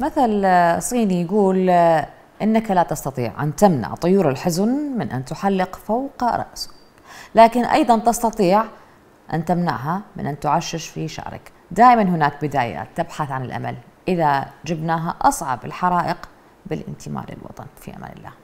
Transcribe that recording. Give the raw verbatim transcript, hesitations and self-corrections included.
مثل صيني يقول إنك لا تستطيع أن تمنع طيور الحزن من أن تحلق فوق رأسك، لكن أيضا تستطيع أن تمنعها من أن تعشش في شعرك. دائما هناك بدايات تبحث عن الأمل، إذا جبناها أصعب الحرائق بالانتماء للوطن. في أمان الله.